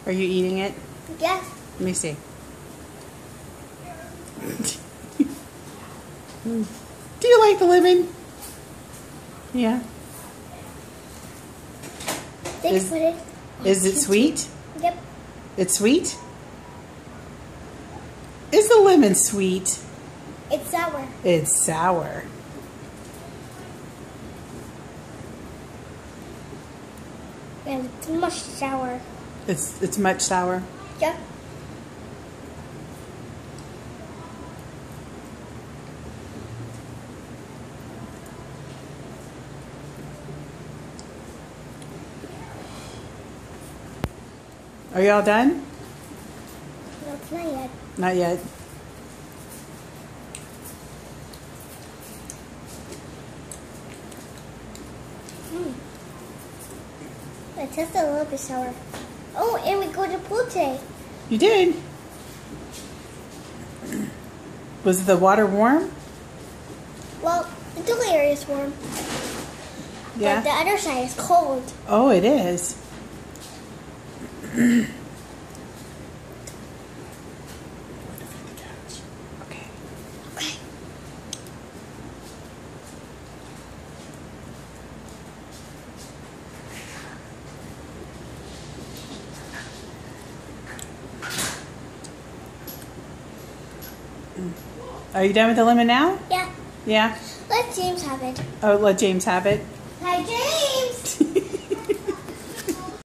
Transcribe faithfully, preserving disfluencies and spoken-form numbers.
Are you eating it? Yeah. Let me see. Do you like the lemon? Yeah. Thanks Is, for it. is it sweet? Yep. It's sweet? Is the lemon sweet? It's sour. It's sour. And it's much sour. It's it's much sour. Yeah. Are y'all done? No, it's not yet. Not yet. Mm. It tastes a little bit sour. Oh, and we go to pool today. You did. Was the water warm? Well, the little area is warm. Yeah. But the other side is cold. Oh, it is. Okay. Okay. Are you done with the lemon now? Yeah. Yeah? Let James have it. Oh, let James have it. Hi, James.